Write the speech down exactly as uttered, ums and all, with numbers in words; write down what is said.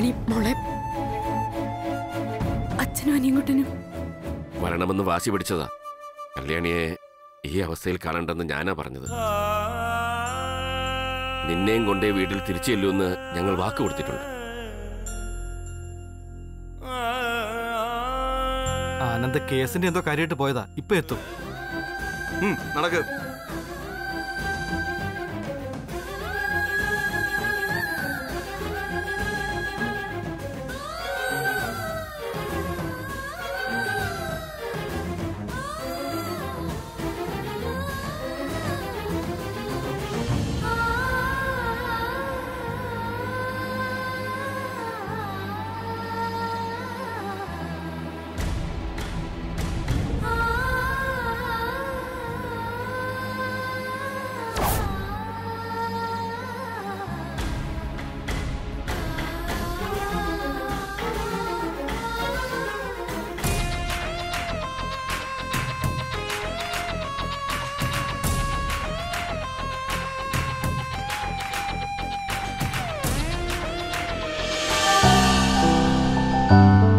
കല്യാണി മോളെ അച്ഛനും അനിയൻകുട്ടനും വരണമെന്ന് വാശി പിടിച്ചതാ. കല്യാണിയെ ഈ അവസ്ഥയിൽ കാണണ്ടെന്ന് ഞാനാ പറഞ്ഞത്. നിന്നെയും കൊണ്ടേ വീട്ടിൽ തിരിച്ചു ചെല്ലുമെന്ന് ഞങ്ങൾ വാക്ക് കൊടുത്തിട്ടുണ്ട്. ആനന്ദ് കേസിന്റെ എന്തോ കാര്യമായിട്ട് പോയതാ, ഇപ്പൊ എത്തും. നടക്ക്. you